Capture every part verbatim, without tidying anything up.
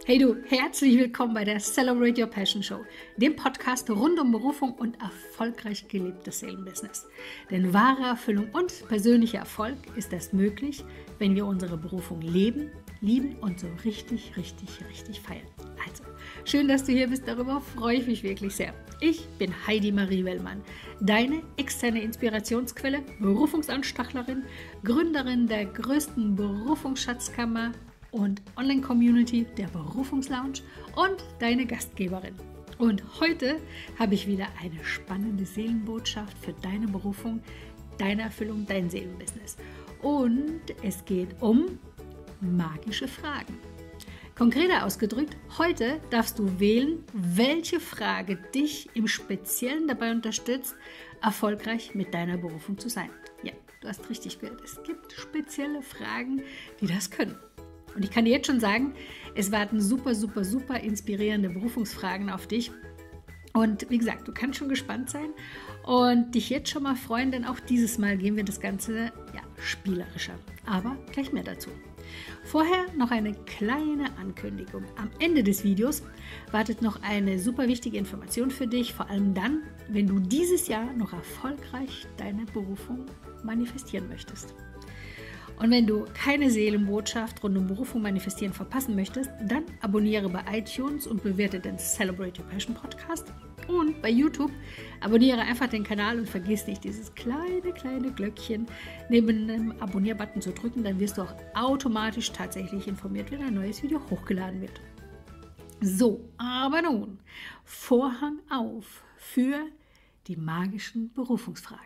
Hey du, herzlich willkommen bei der Celebrate Your Passion Show, dem Podcast rund um Berufung und erfolgreich gelebtes Seelenbusiness. Denn wahre Erfüllung und persönlicher Erfolg ist erst möglich, wenn wir unsere Berufung leben, lieben und so richtig, richtig, richtig feiern. Also, schön, dass du hier bist, darüber freue ich mich wirklich sehr. Ich bin Heidi Marie Wellmann, deine externe Inspirationsquelle, Berufungsanstachlerin, Gründerin der größten Berufungsschatzkammer und Online-Community der Berufungslounge und deine Gastgeberin. Und heute habe ich wieder eine spannende Seelenbotschaft für deine Berufung, deine Erfüllung, dein Seelenbusiness. Und es geht um magische Fragen. Konkreter ausgedrückt, heute darfst du wählen, welche Frage dich im Speziellen dabei unterstützt, erfolgreich mit deiner Berufung zu sein. Ja, du hast richtig gehört, es gibt spezielle Fragen, die das können. Und ich kann dir jetzt schon sagen, es warten super, super, super inspirierende Berufungsfragen auf dich. Und wie gesagt, du kannst schon gespannt sein und dich jetzt schon mal freuen, denn auch dieses Mal gehen wir das Ganze ja, spielerischer. Aber gleich mehr dazu. Vorher noch eine kleine Ankündigung. Am Ende des Videos wartet noch eine super wichtige Information für dich, vor allem dann, wenn du dieses Jahr noch erfolgreich deine Berufung manifestieren möchtest. Und wenn du keine Seelenbotschaft rund um Berufung manifestieren verpassen möchtest, dann abonniere bei iTunes und bewerte den Celebrate Your Passion Podcast. Und bei YouTube abonniere einfach den Kanal und vergiss nicht, dieses kleine, kleine Glöckchen neben dem Abonnier-Button zu drücken. Dann wirst du auch automatisch tatsächlich informiert, wenn ein neues Video hochgeladen wird. So, aber nun, Vorhang auf für die magischen Berufungsfragen.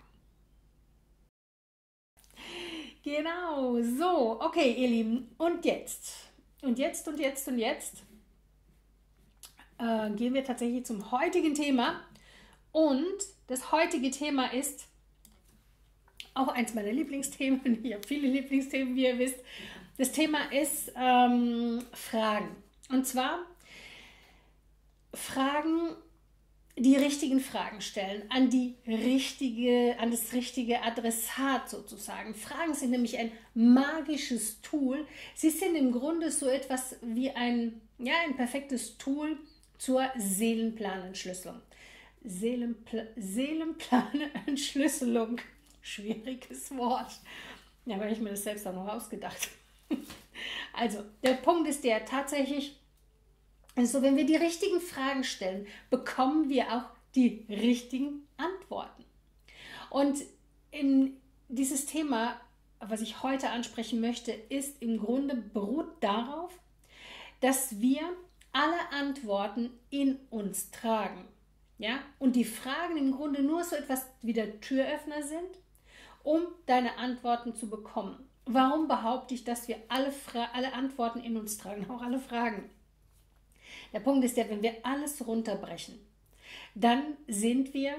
Genau, so, okay, ihr Lieben, und jetzt, und jetzt, und jetzt, und jetzt äh, gehen wir tatsächlich zum heutigen Thema. Und das heutige Thema ist auch eins meiner Lieblingsthemen. Ich habe viele Lieblingsthemen, wie ihr wisst. Das Thema ist ähm, Fragen. Und zwar Fragen, die richtigen Fragen stellen, an die richtige, an das richtige Adressat sozusagen. Fragen sind nämlich ein magisches Tool. Sie sind im Grunde so etwas wie ein, ja, ein perfektes Tool zur Seelenplanentschlüsselung. Seelenpla Seelenplanentschlüsselung. Schwieriges Wort. Ja, aber ich mir das selbst auch noch ausgedacht. Also, der Punkt ist der tatsächlich, also wenn wir die richtigen Fragen stellen, bekommen wir auch die richtigen Antworten. Und in dieses Thema, was ich heute ansprechen möchte, ist im Grunde beruht darauf, dass wir alle Antworten in uns tragen. Ja? Und die Fragen im Grunde nur so etwas wie der Türöffner sind, um deine Antworten zu bekommen. Warum behaupte ich, dass wir alle, Fra- alle Antworten in uns tragen, auch alle Fragen? Der Punkt ist ja, wenn wir alles runterbrechen, dann sind wir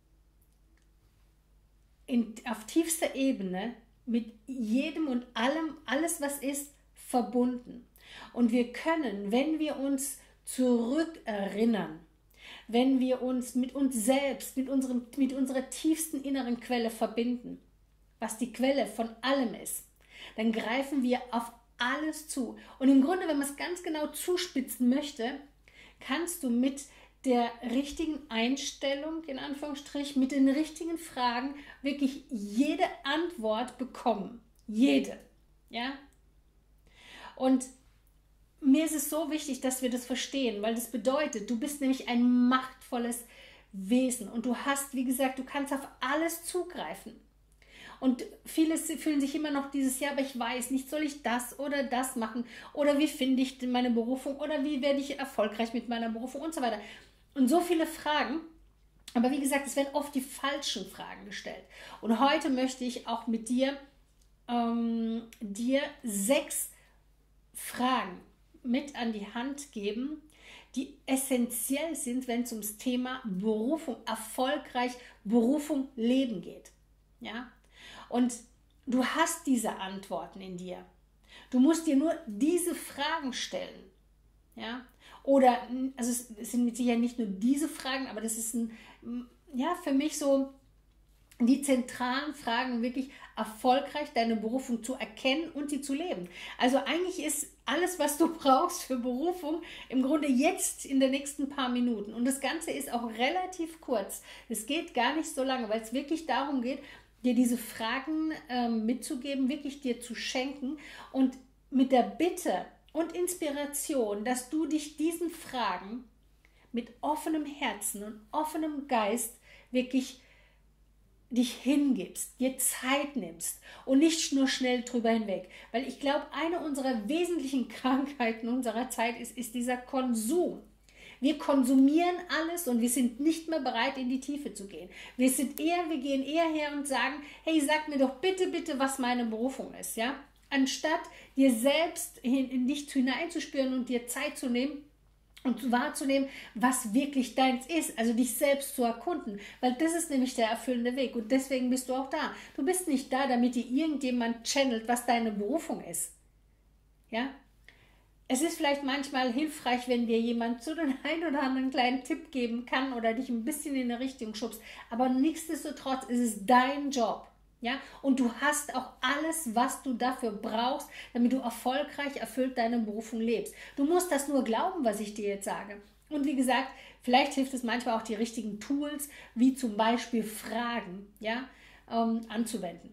in, auf tiefster Ebene mit jedem und allem, alles was ist, verbunden. Und wir können, wenn wir uns zurückerinnern, wenn wir uns mit uns selbst, mit, unserem, mit unserer tiefsten inneren Quelle verbinden, was die Quelle von allem ist, dann greifen wir auf alles zu. Und im Grunde, wenn man es ganz genau zuspitzen möchte, kannst du mit der richtigen Einstellung, in Anführungsstrich, mit den richtigen Fragen wirklich jede Antwort bekommen. Jede. Ja? Und mir ist es so wichtig, dass wir das verstehen, weil das bedeutet, du bist nämlich ein machtvolles Wesen und du hast, wie gesagt, du kannst auf alles zugreifen. Und viele fühlen sich immer noch dieses Jahr, aber ich weiß nicht, soll ich das oder das machen? Oder wie finde ich meine Berufung? Oder wie werde ich erfolgreich mit meiner Berufung? Und so weiter. Und so viele Fragen. Aber wie gesagt, es werden oft die falschen Fragen gestellt. Und heute möchte ich auch mit dir, ähm, dir sechs Fragen mit an die Hand geben, die essentiell sind, wenn es ums Thema Berufung, erfolgreich Berufung leben geht. Ja? Und du hast diese Antworten in dir. Du musst dir nur diese Fragen stellen. Ja? Oder, also es sind mit Sicherheit nicht nur diese Fragen, aber das ist ein, ja, für mich so die zentralen Fragen, wirklich erfolgreich deine Berufung zu erkennen und sie zu leben. Also eigentlich ist alles, was du brauchst für Berufung, im Grunde jetzt in den nächsten paar Minuten. Und das Ganze ist auch relativ kurz. Es geht gar nicht so lange, weil es wirklich darum geht, dir diese Fragen ähm, mitzugeben, wirklich dir zu schenken und mit der Bitte und Inspiration, dass du dich diesen Fragen mit offenem Herzen und offenem Geist wirklich dich hingibst, dir Zeit nimmst und nicht nur schnell drüber hinweg. Weil ich glaube, eine unserer wesentlichen Krankheiten unserer Zeit ist, ist dieser Konsum. Wir konsumieren alles und wir sind nicht mehr bereit, in die Tiefe zu gehen. Wir sind eher, wir gehen eher her und sagen, hey, sag mir doch bitte, bitte, was meine Berufung ist, ja? Anstatt dir selbst in, in dich hineinzuspüren und dir Zeit zu nehmen und wahrzunehmen, was wirklich deins ist, also dich selbst zu erkunden, weil das ist nämlich der erfüllende Weg und deswegen bist du auch da. Du bist nicht da, damit dir irgendjemand channelt, was deine Berufung ist, ja? Es ist vielleicht manchmal hilfreich, wenn dir jemand so den einen oder anderen kleinen Tipp geben kann oder dich ein bisschen in eine Richtung schubst. Aber nichtsdestotrotz ist es dein Job. Ja? Und du hast auch alles, was du dafür brauchst, damit du erfolgreich erfüllt deine Berufung lebst. Du musst das nur glauben, was ich dir jetzt sage. Und wie gesagt, vielleicht hilft es manchmal auch, die richtigen Tools, wie zum Beispiel Fragen, ja, ähm, anzuwenden.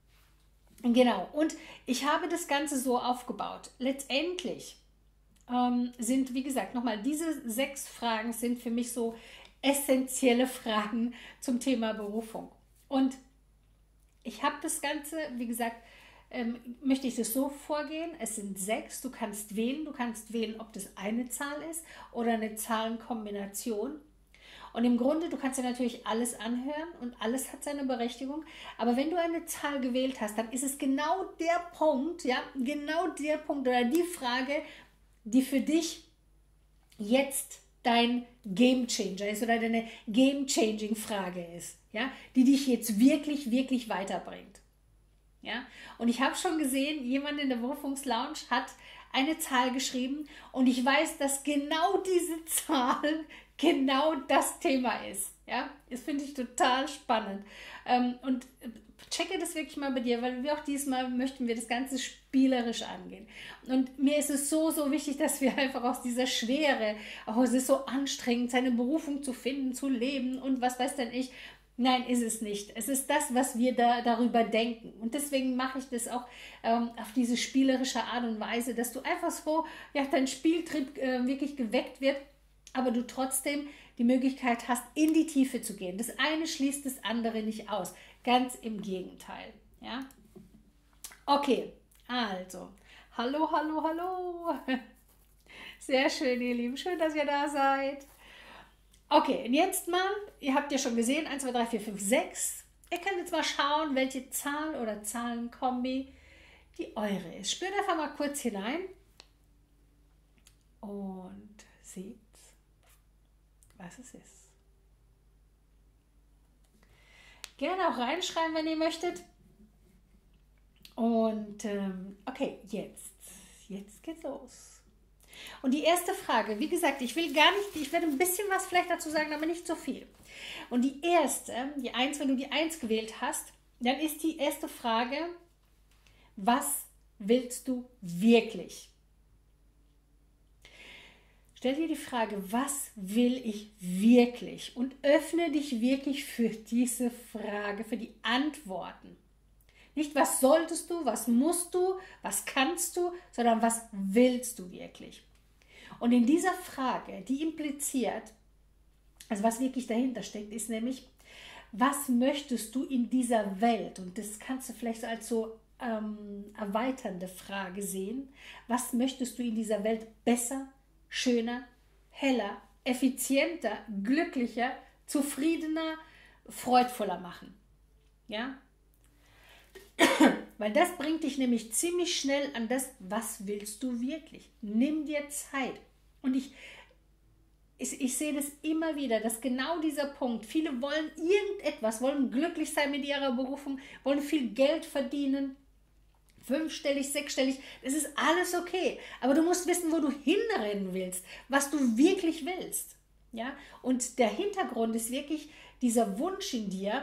Genau, und ich habe das Ganze so aufgebaut. Letztendlich ähm, sind, wie gesagt, nochmal, diese sechs Fragen sind für mich so essentielle Fragen zum Thema Berufung. Und ich habe das Ganze, wie gesagt, ähm, möchte ich das so vorgehen. Es sind sechs, du kannst wählen. Du kannst wählen, ob das eine Zahl ist oder eine Zahlenkombination. Und im Grunde, du kannst dir natürlich alles anhören und alles hat seine Berechtigung. Aber wenn du eine Zahl gewählt hast, dann ist es genau der Punkt, ja, genau der Punkt oder die Frage, die für dich jetzt dein Game Changer ist oder deine Game Changing Frage ist, ja, die dich jetzt wirklich, wirklich weiterbringt. Ja? Und ich habe schon gesehen, jemand in der Berufungslounge hat eine Zahl geschrieben und ich weiß, dass genau diese Zahl genau das Thema ist. Ja, das finde ich total spannend. Ähm, und checke das wirklich mal bei dir, weil wir auch diesmal möchten wir das Ganze spielerisch angehen. Und mir ist es so, so wichtig, dass wir einfach aus dieser Schwere, oh, es ist so anstrengend, seine Berufung zu finden, zu leben und was weiß denn ich. Nein, ist es nicht. Es ist das, was wir da darüber denken. Und deswegen mache ich das auch ähm, auf diese spielerische Art und Weise, dass du einfach so, ja, dein Spieltrieb äh, wirklich geweckt wird, aber du trotzdem die Möglichkeit hast, in die Tiefe zu gehen. Das eine schließt das andere nicht aus. Ganz im Gegenteil. Ja? Okay, also, hallo, hallo, hallo. Sehr schön, ihr Lieben. Schön, dass ihr da seid. Okay, und jetzt mal, ihr habt ja schon gesehen, eins, zwei, drei, vier, fünf, sechs. Ihr könnt jetzt mal schauen, welche Zahl oder Zahlenkombi die eure ist. Spürt einfach mal kurz hinein und seht, was es ist. Gerne auch reinschreiben, wenn ihr möchtet. Und ähm, okay, jetzt, jetzt geht's los. Und die erste Frage, wie gesagt, ich will gar nicht, ich werde ein bisschen was vielleicht dazu sagen, aber nicht so viel. Und die erste, die eins, wenn du die eins gewählt hast, dann ist die erste Frage, was willst du wirklich? Stell dir die Frage, was will ich wirklich? Und öffne dich wirklich für diese Frage, für die Antworten. Nicht, was solltest du, was musst du, was kannst du, sondern was willst du wirklich? Und in dieser Frage, die impliziert, also was wirklich dahinter steckt, ist nämlich, was möchtest du in dieser Welt? Und das kannst du vielleicht als so ähm, erweiternde Frage sehen. Was möchtest du in dieser Welt besser, schöner, heller, effizienter, glücklicher, zufriedener, freudvoller machen? Ja? Weil das bringt dich nämlich ziemlich schnell an das, was willst du wirklich? Nimm dir Zeit. Und ich, ich, ich sehe das immer wieder, dass genau dieser Punkt, viele wollen irgendetwas, wollen glücklich sein mit ihrer Berufung, wollen viel Geld verdienen, fünfstellig, sechsstellig, das ist alles okay. Aber du musst wissen, wo du hinrennen willst, was du wirklich willst. Ja? Und der Hintergrund ist wirklich dieser Wunsch in dir,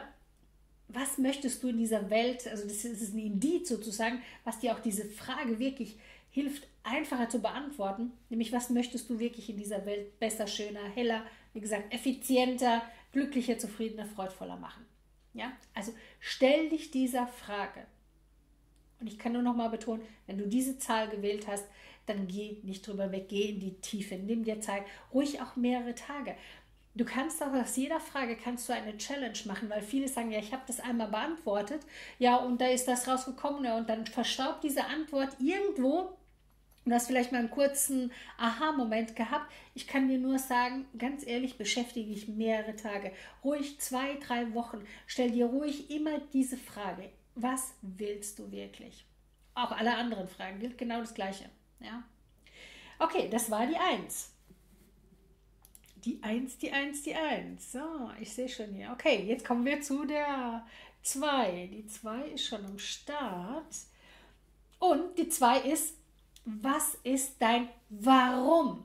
was möchtest du in dieser Welt, also das ist ein Indiz sozusagen, was dir auch diese Frage wirklich hilft einfacher zu beantworten, nämlich was möchtest du wirklich in dieser Welt besser, schöner, heller, wie gesagt, effizienter, glücklicher, zufriedener, freudvoller machen. Ja? Also stell dich dieser Frage. Und ich kann nur noch mal betonen, wenn du diese Zahl gewählt hast, dann geh nicht drüber weg, geh in die Tiefe, nimm dir Zeit, ruhig auch mehrere Tage. Du kannst auch aus jeder Frage kannst du eine Challenge machen, weil viele sagen, ja, ich habe das einmal beantwortet, ja, und da ist das rausgekommen, ja, und dann verstaubt diese Antwort irgendwo. Du hast vielleicht mal einen kurzen Aha-Moment gehabt. Ich kann dir nur sagen, ganz ehrlich, beschäftige dich mehrere Tage. Ruhig zwei, drei Wochen. Stell dir ruhig immer diese Frage. Was willst du wirklich? Auch alle anderen Fragen gilt genau das Gleiche. Ja? Okay, das war die Eins. Die Eins, die Eins, die Eins. So, ich sehe schon hier. Okay, jetzt kommen wir zu der Zwei. Die Zwei ist schon am Start. Und die Zwei ist, was ist dein Warum?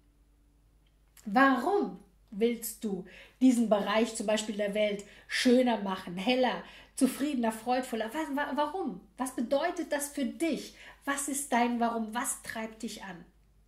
Warum willst du diesen Bereich zum Beispiel der Welt schöner machen, heller, zufriedener, freudvoller? Was, warum? Was bedeutet das für dich? Was ist dein Warum? Was treibt dich an?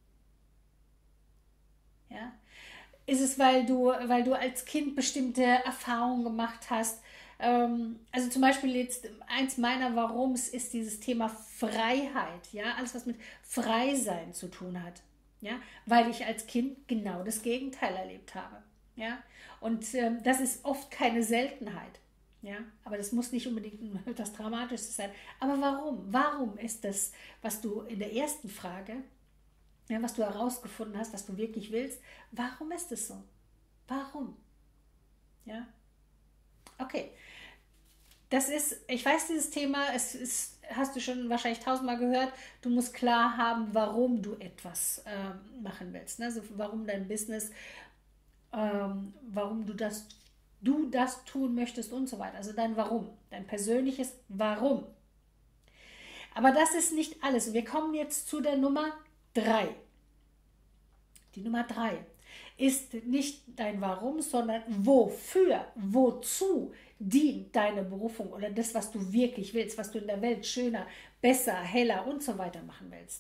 Ja? Ist es, weil du, weil du als Kind bestimmte Erfahrungen gemacht hast? Also zum Beispiel jetzt eins meiner Warums ist dieses Thema Freiheit, ja, alles was mit Freisein zu tun hat, ja, weil ich als Kind genau das Gegenteil erlebt habe, ja, und ähm, das ist oft keine Seltenheit, ja, aber das muss nicht unbedingt etwas Dramatisches sein. Aber warum? Warum ist das, was du in der ersten Frage, ja, was du herausgefunden hast, was du wirklich willst, warum ist es so? Warum? Ja. Okay, das ist, ich weiß dieses Thema, es ist, hast du schon wahrscheinlich tausendmal gehört, du musst klar haben, warum du etwas ähm, machen willst, ne? Also warum dein Business, ähm, warum du das, du das tun möchtest und so weiter, also dein Warum, dein persönliches Warum. Aber das ist nicht alles. Wir kommen jetzt zu der Nummer drei. Die Nummer drei ist nicht dein Warum, sondern wofür, wozu dient deine Berufung oder das, was du wirklich willst, was du in der Welt schöner, besser, heller und so weiter machen willst.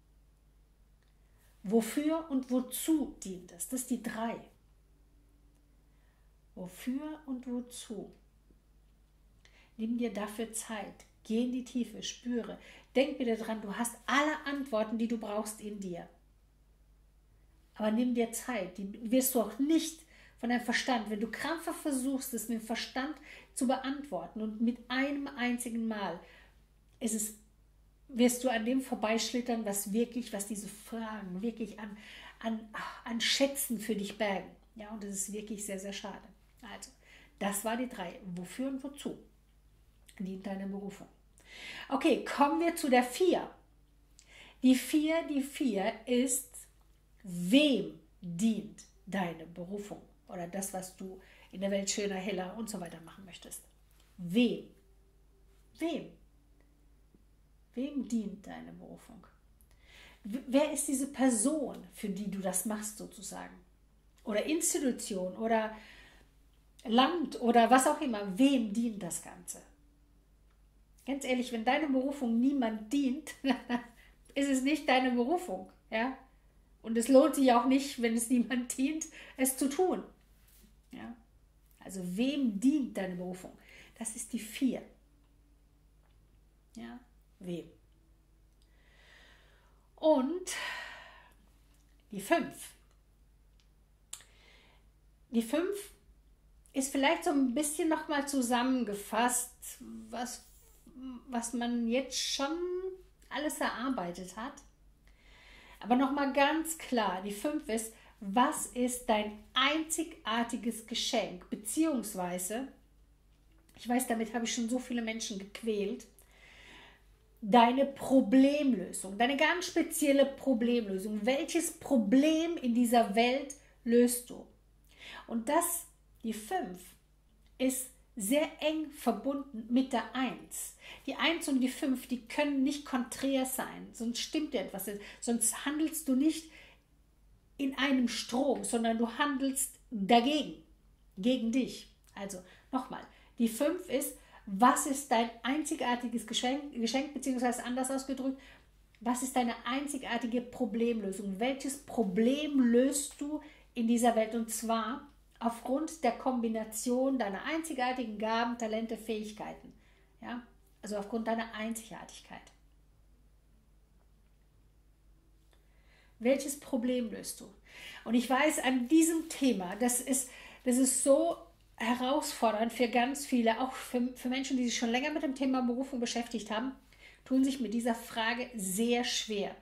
Wofür und wozu dient es? Das ist die drei. Wofür und wozu? Nimm dir dafür Zeit, geh in die Tiefe, spüre, denk wieder dran, du hast alle Antworten, die du brauchst in dir. Aber nimm dir Zeit, die wirst du auch nicht von deinem Verstand, wenn du krampfhaft versuchst, es mit dem Verstand zu beantworten und mit einem einzigen Mal ist es, wirst du an dem vorbeischlittern, was wirklich, was diese Fragen wirklich an, an, an Schätzen für dich bergen. Ja, und das ist wirklich sehr, sehr schade. Also, das war die drei. Wofür und wozu dient deine Berufung? Okay, kommen wir zu der vier. Die vier, die vier ist, wem dient deine Berufung oder das, was du in der Welt schöner, heller und so weiter machen möchtest. Wem? Wem? Wem dient deine Berufung? Wer ist diese Person, für die du das machst sozusagen? Oder Institution oder Land oder was auch immer. Wem dient das Ganze? Ganz ehrlich, wenn deine Berufung niemand dient, ist es nicht deine Berufung, ja? Und es lohnt sich auch nicht, wenn es niemand dient, es zu tun. Ja? Also wem dient deine Berufung? Das ist die vier. Ja? Wem? Und die fünf. Die fünf ist vielleicht so ein bisschen nochmal zusammengefasst, was, was man jetzt schon alles erarbeitet hat. Aber nochmal ganz klar, die fünf ist, was ist dein einzigartiges Geschenk? Beziehungsweise, ich weiß, damit habe ich schon so viele Menschen gequält, deine Problemlösung, deine ganz spezielle Problemlösung. Welches Problem in dieser Welt löst du? Und das, die fünf, ist sehr eng verbunden mit der eins. Die eins und die fünf, die können nicht konträr sein, sonst stimmt dir etwas, sonst handelst du nicht in einem Strom, sondern du handelst dagegen, gegen dich. Also nochmal, die fünf ist, was ist dein einzigartiges Geschenk, Geschenk beziehungsweise anders ausgedrückt, Was ist deine einzigartige Problemlösung? Welches Problem löst du in dieser Welt? Und zwar aufgrund der Kombination deiner einzigartigen Gaben, Talente, Fähigkeiten. Ja? Also aufgrund deiner Einzigartigkeit. Welches Problem löst du? Und ich weiß, an diesem Thema, das ist, das ist so herausfordernd für ganz viele, auch für, für Menschen, die sich schon länger mit dem Thema Berufung beschäftigt haben, tun sich mit dieser Frage sehr schwer.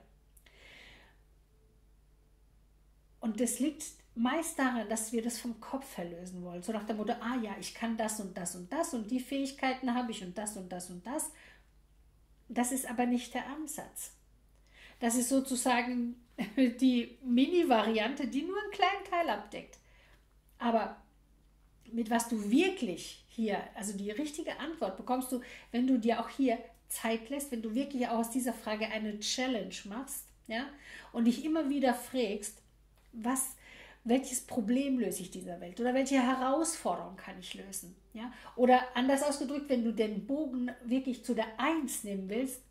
Und das liegt meist daran, dass wir das vom Kopf her lösen wollen. So nach dem Motto, ah ja, ich kann das und das und das und die Fähigkeiten habe ich und das und das und das. Das ist aber nicht der Ansatz. Das ist sozusagen die Mini-Variante, die nur einen kleinen Teil abdeckt. Aber mit was du wirklich hier, also die richtige Antwort bekommst du, wenn du dir auch hier Zeit lässt, wenn du wirklich auch aus dieser Frage eine Challenge machst, ja, und dich immer wieder fragst, was, welches Problem löse ich dieser Welt oder welche Herausforderung kann ich lösen, ja, oder anders ausgedrückt, wenn du den Bogen wirklich zu der Eins nehmen willst,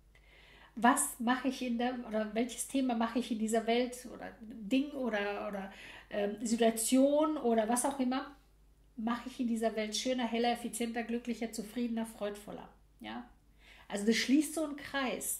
was mache ich in der, oder welches Thema mache ich in dieser Welt oder Ding oder, oder ähm, Situation oder was auch immer, mache ich in dieser Welt schöner, heller, effizienter, glücklicher, zufriedener, freudvoller. Ja? Also das schließt so einen Kreis,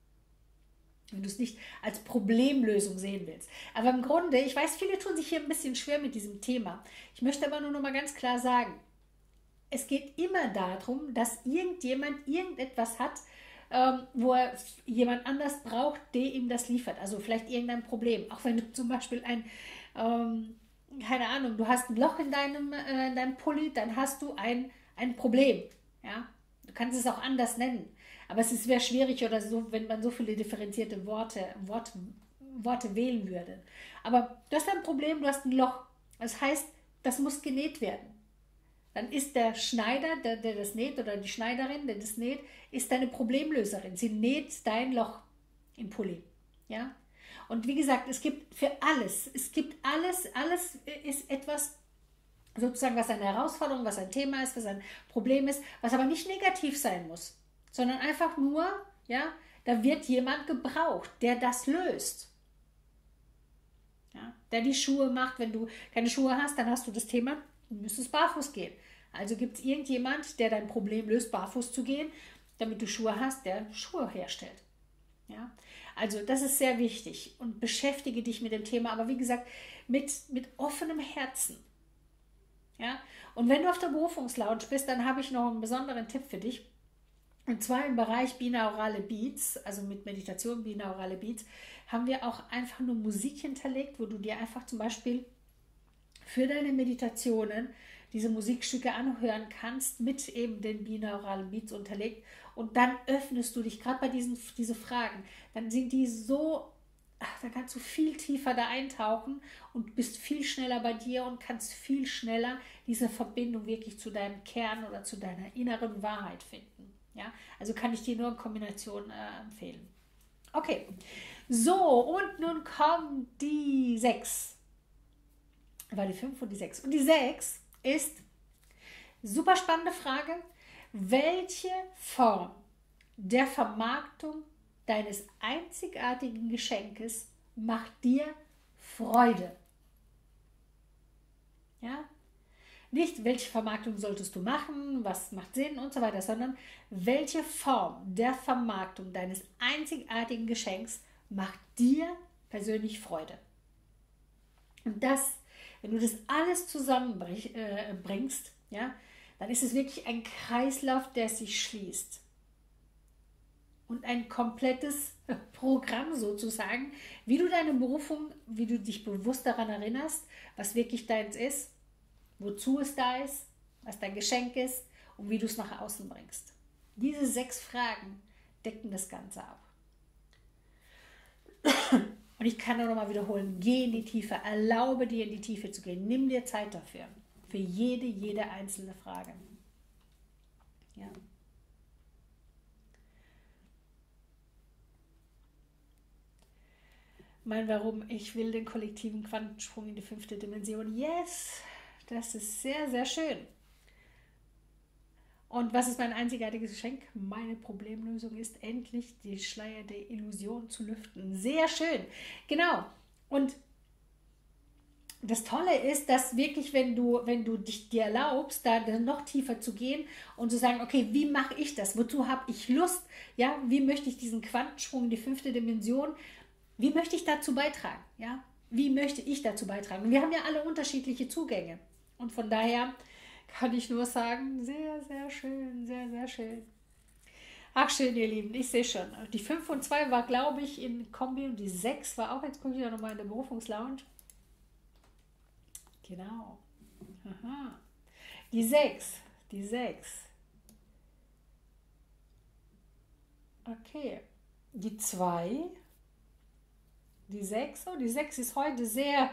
wenn du es nicht als Problemlösung sehen willst. Aber im Grunde, ich weiß, viele tun sich hier ein bisschen schwer mit diesem Thema. Ich möchte aber nur noch mal ganz klar sagen, es geht immer darum, dass irgendjemand irgendetwas hat, ähm, wo er jemand anders braucht, der ihm das liefert. Also vielleicht irgendein Problem. Auch wenn du zum Beispiel ein, ähm, keine Ahnung, du hast ein Loch in deinem, äh, in deinem Pulli, dann hast du ein, ein Problem. Ja? Du kannst es auch anders nennen. Aber es wäre schwierig oder so, wenn man so viele differenzierte Worte, Wort, Worte wählen würde. Aber du hast ein Problem, du hast ein Loch. Das heißt, das muss genäht werden. Dann ist der Schneider, der, der das näht, oder die Schneiderin, der das näht, ist deine Problemlöserin. Sie näht dein Loch im Pulli. Ja? Und wie gesagt, es gibt für alles, es gibt alles, alles ist etwas, sozusagen, was eine Herausforderung, was ein Thema ist, was ein Problem ist, was aber nicht negativ sein muss, sondern einfach nur, ja, da wird jemand gebraucht, der das löst. Ja? Der die Schuhe macht. Wenn du keine Schuhe hast, dann hast du das Thema, du müsstest barfuß gehen. Also gibt es irgendjemand, der dein Problem löst, barfuß zu gehen, damit du Schuhe hast, der Schuhe herstellt. Ja? Also das ist sehr wichtig und beschäftige dich mit dem Thema, aber wie gesagt, mit, mit offenem Herzen. Ja? Und wenn du auf der Berufungslounge bist, dann habe ich noch einen besonderen Tipp für dich. Und zwar im Bereich binaurale Beats, also mit Meditation, binaurale Beats, haben wir auch einfach nur Musik hinterlegt, wo du dir einfach zum Beispiel für deine Meditationen diese Musikstücke anhören kannst, mit eben den binauralen Beats unterlegt. Und dann öffnest du dich, gerade bei diesen diese Fragen, dann sind die so, ach, da kannst du viel tiefer da eintauchen und bist viel schneller bei dir und kannst viel schneller diese Verbindung wirklich zu deinem Kern oder zu deiner inneren Wahrheit finden. Ja? Also kann ich dir nur in Kombination äh, empfehlen. Okay, so, und nun kommt die sechs. War die fünf und die sechs. Und die sechs ist, super spannende Frage, welche Form der Vermarktung deines einzigartigen Geschenkes macht dir Freude? Ja? Nicht, welche Vermarktung solltest du machen, was macht Sinn und so weiter, sondern welche Form der Vermarktung deines einzigartigen Geschenks macht dir persönlich Freude? Und das, wenn du das alles zusammenbringst, ja, dann ist es wirklich ein Kreislauf, der sich schließt. Und ein komplettes Programm sozusagen, wie du deine Berufung, wie du dich bewusst daran erinnerst, was wirklich deins ist, wozu es da ist, was dein Geschenk ist und wie du es nach außen bringst. Diese sechs Fragen decken das Ganze ab. Und ich kann nur noch mal wiederholen, geh in die Tiefe, erlaube dir in die Tiefe zu gehen, nimm dir Zeit dafür, für jede, jede einzelne Frage. Ja. Mein Warum, ich will den kollektiven Quantensprung in die fünfte Dimension. Yes, das ist sehr, sehr schön. Und was ist mein einzigartiges Geschenk? Meine Problemlösung ist endlich die Schleier der Illusion zu lüften. Sehr schön. Genau. Und das Tolle ist, dass wirklich, wenn du, wenn du dich dir erlaubst, da noch tiefer zu gehen und zu sagen, okay, wie mache ich das? Wozu habe ich Lust? Ja, wie möchte ich diesen Quantensprung in die fünfte Dimension, wie möchte ich dazu beitragen? Ja, wie möchte ich dazu beitragen? Und wir haben ja alle unterschiedliche Zugänge. Und von daher kann ich nur sagen, sehr, sehr schön, sehr, sehr schön. Ach schön, ihr Lieben, ich sehe schon. Die fünf und zwei war, glaube ich, in Kombi und die sechs war auch, jetzt gucke ich ja nochmal in der Berufungslounge. Genau. Aha. Die sechs, die sechs. Okay. Die zwei, die sechs, oh, die sechs ist heute sehr...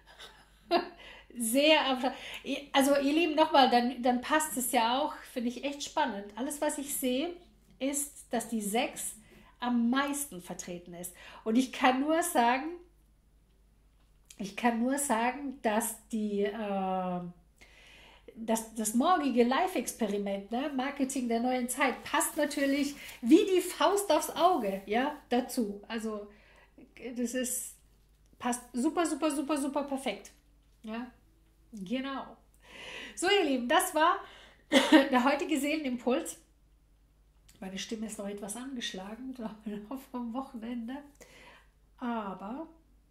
Sehr, also ihr Lieben, nochmal, dann, dann passt es ja auch, finde ich echt spannend. Alles, was ich sehe, ist, dass die sechs am meisten vertreten ist. Und ich kann nur sagen, ich kann nur sagen, dass die, äh, dass das morgige Live-Experiment, ne, Marketing der neuen Zeit, passt natürlich wie die Faust aufs Auge, ja, dazu. Also das ist, passt super, super, super, super perfekt. Ja, genau. So, ihr Lieben, das war der heutige Seelenimpuls. Meine Stimme ist noch etwas angeschlagen vom Wochenende. Aber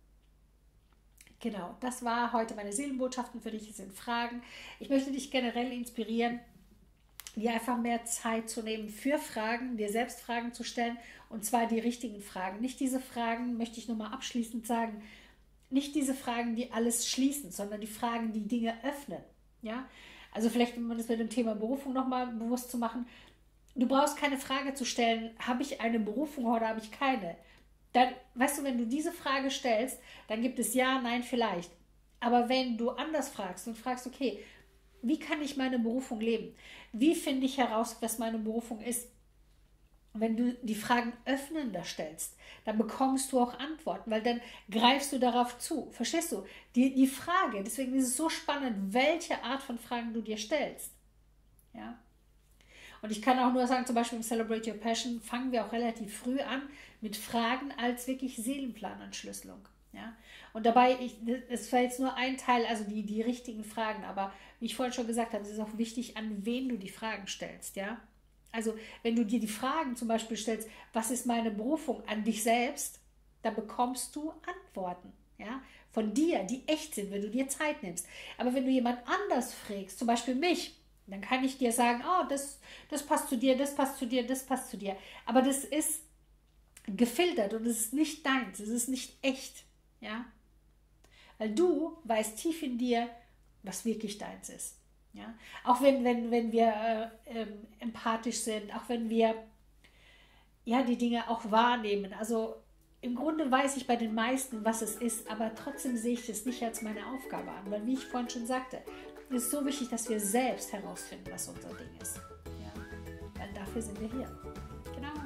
genau, das war heute meine Seelenbotschaften für dich. Das sind Fragen. Ich möchte dich generell inspirieren, dir einfach mehr Zeit zu nehmen für Fragen, dir selbst Fragen zu stellen. Und zwar die richtigen Fragen. Nicht diese Fragen, möchte ich nur mal abschließend sagen, nicht diese Fragen, die alles schließen, sondern die Fragen, die Dinge öffnen. Ja? Also vielleicht, um das mit dem Thema Berufung nochmal bewusst zu machen, du brauchst keine Frage zu stellen, habe ich eine Berufung oder habe ich keine? Dann, weißt du, wenn du diese Frage stellst, dann gibt es ja, nein, vielleicht. Aber wenn du anders fragst und fragst, okay, wie kann ich meine Berufung leben? Wie finde ich heraus, was meine Berufung ist? Wenn du die Fragen öffnender stellst, dann bekommst du auch Antworten, weil dann greifst du darauf zu. Verstehst du? Die, die Frage, deswegen ist es so spannend, welche Art von Fragen du dir stellst. Ja? Und ich kann auch nur sagen, zum Beispiel im Celebrate Your Passion fangen wir auch relativ früh an mit Fragen als wirklich Seelenplanentschlüsselung. Ja? Und dabei, ich, es war jetzt nur ein Teil, also die, die richtigen Fragen, aber wie ich vorhin schon gesagt habe, es ist auch wichtig, an wen du die Fragen stellst, ja. Also wenn du dir die Fragen zum Beispiel stellst, was ist meine Berufung an dich selbst, dann bekommst du Antworten, ja, von dir, die echt sind, wenn du dir Zeit nimmst. Aber wenn du jemand anders fragst, zum Beispiel mich, dann kann ich dir sagen, oh, das, das passt zu dir, das passt zu dir, das passt zu dir. Aber das ist gefiltert und es ist nicht deins, es ist nicht echt, ja. Weil du weißt tief in dir, was wirklich deins ist. Ja, auch wenn, wenn, wenn wir äh, ähm, empathisch sind, auch wenn wir ja, die Dinge auch wahrnehmen. Also im Grunde weiß ich bei den meisten, was es ist, aber trotzdem sehe ich es nicht als meine Aufgabe an. Weil, wie ich vorhin schon sagte, es ist so wichtig, dass wir selbst herausfinden, was unser Ding ist. Ja, weil dafür sind wir hier. Genau.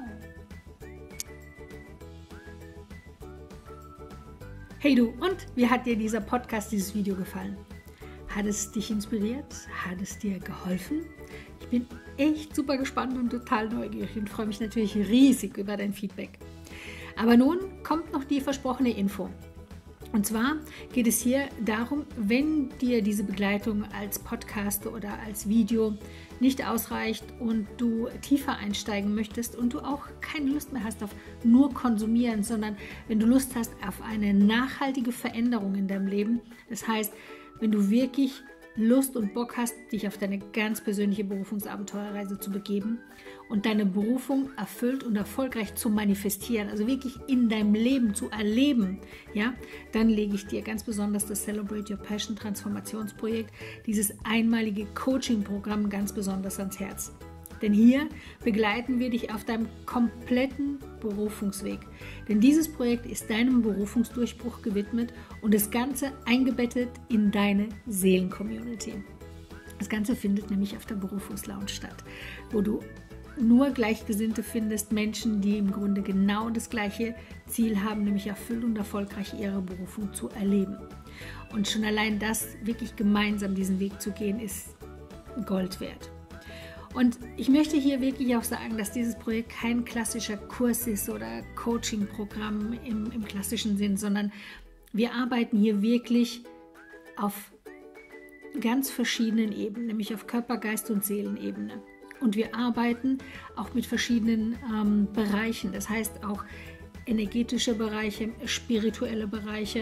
Hey du, und wie hat dir dieser Podcast, dieses Video gefallen? Hat es dich inspiriert? Hat es dir geholfen? Ich bin echt super gespannt und total neugierig und freue mich natürlich riesig über dein Feedback. Aber nun kommt noch die versprochene Info. Und zwar geht es hier darum, wenn dir diese Begleitung als Podcast oder als Video nicht ausreicht und du tiefer einsteigen möchtest und du auch keine Lust mehr hast auf nur konsumieren, sondern wenn du Lust hast auf eine nachhaltige Veränderung in deinem Leben, das heißt, wenn du wirklich Lust und Bock hast, dich auf deine ganz persönliche Berufungsabenteuerreise zu begeben und deine Berufung erfüllt und erfolgreich zu manifestieren, also wirklich in deinem Leben zu erleben, ja, dann lege ich dir ganz besonders das Celebrate Your Passion Transformationsprojekt, dieses einmalige Coaching-Programm ganz besonders ans Herz. Denn hier begleiten wir dich auf deinem kompletten Berufungsweg. Denn dieses Projekt ist deinem Berufungsdurchbruch gewidmet und das Ganze eingebettet in deine Seelen-Community. Das Ganze findet nämlich auf der Berufungslounge statt, wo du nur Gleichgesinnte findest, Menschen, die im Grunde genau das gleiche Ziel haben, nämlich erfüllt und erfolgreich ihre Berufung zu erleben. Und schon allein das, wirklich gemeinsam diesen Weg zu gehen, ist Gold wert. Und ich möchte hier wirklich auch sagen, dass dieses Projekt kein klassischer Kurs ist oder Coaching-Programm im, im klassischen Sinn, sondern wir arbeiten hier wirklich auf ganz verschiedenen Ebenen, nämlich auf Körper-, Geist- und Seelenebene. Und wir arbeiten auch mit verschiedenen ähm, Bereichen, das heißt auch energetische Bereiche, spirituelle Bereiche,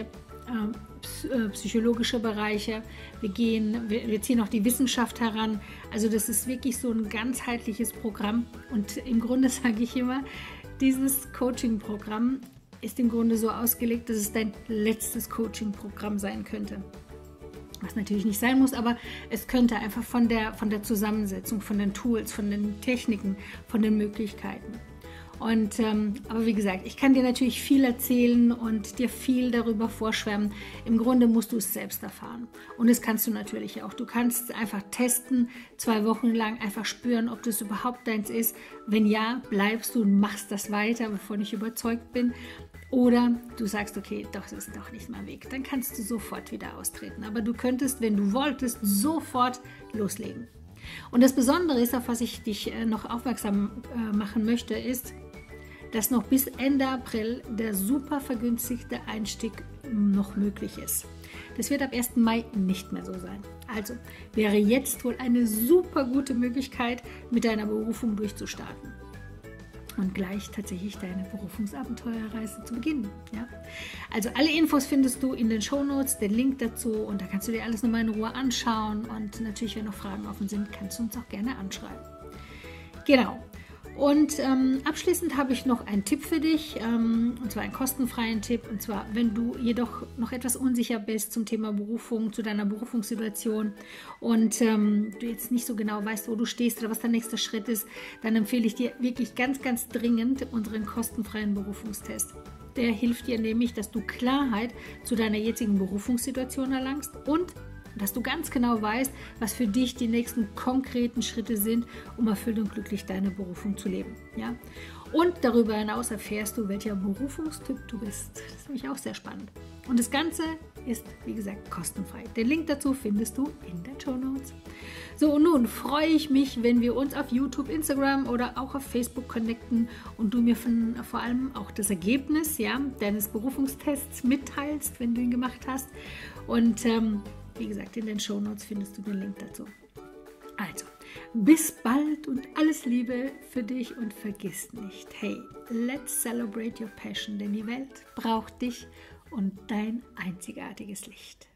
äh, psychologische Bereiche. Wir, gehen, wir, wir ziehen auch die Wissenschaft heran. Also das ist wirklich so ein ganzheitliches Programm. Und im Grunde sage ich immer, dieses Coaching-Programm ist im Grunde so ausgelegt, dass es dein letztes Coaching-Programm sein könnte. Was natürlich nicht sein muss, aber es könnte einfach von der, von der Zusammensetzung, von den Tools, von den Techniken, von den Möglichkeiten. Und, ähm, aber wie gesagt, ich kann dir natürlich viel erzählen und dir viel darüber vorschwärmen. Im Grunde musst du es selbst erfahren. Und das kannst du natürlich auch. Du kannst einfach testen, zwei Wochen lang einfach spüren, ob das überhaupt deins ist. Wenn ja, bleibst du und machst das weiter, wovon ich überzeugt bin. Oder du sagst, okay, doch, das ist doch nicht mein Weg. Dann kannst du sofort wieder austreten. Aber du könntest, wenn du wolltest, sofort loslegen. Und das Besondere ist, auf was ich dich noch aufmerksam machen möchte, ist, dass noch bis Ende April der super vergünstigte Einstieg noch möglich ist. Das wird ab ersten Mai nicht mehr so sein. Also wäre jetzt wohl eine super gute Möglichkeit, mit deiner Berufung durchzustarten und gleich tatsächlich deine Berufungsabenteuerreise zu beginnen. Ja? Also alle Infos findest du in den Shownotes, den Link dazu, und da kannst du dir alles nochmal in Ruhe anschauen, und natürlich, wenn noch Fragen offen sind, kannst du uns auch gerne anschreiben. Genau. Und ähm, abschließend habe ich noch einen Tipp für dich, ähm, und zwar einen kostenfreien Tipp. Und zwar, wenn du jedoch noch etwas unsicher bist zum Thema Berufung, zu deiner Berufungssituation und ähm, du jetzt nicht so genau weißt, wo du stehst oder was der nächste Schritt ist, dann empfehle ich dir wirklich ganz, ganz dringend unseren kostenfreien Berufungstest. Der hilft dir nämlich, dass du Klarheit zu deiner jetzigen Berufungssituation erlangst und dass du ganz genau weißt, was für dich die nächsten konkreten Schritte sind, um erfüllt und glücklich deine Berufung zu leben. Ja? Und darüber hinaus erfährst du, welcher Berufungstyp du bist. Das ist nämlich auch sehr spannend. Und das Ganze ist, wie gesagt, kostenfrei. Den Link dazu findest du in den Shownotes. So, und nun freue ich mich, wenn wir uns auf YouTube, Instagram oder auch auf Facebook connecten und du mir von, vor allem auch das Ergebnis, ja, deines Berufungstests mitteilst, wenn du ihn gemacht hast. Und ähm, wie gesagt, in den Shownotes findest du den Link dazu. Also, bis bald und alles Liebe für dich, und vergiss nicht, hey, let's celebrate your passion, denn die Welt braucht dich und dein einzigartiges Licht.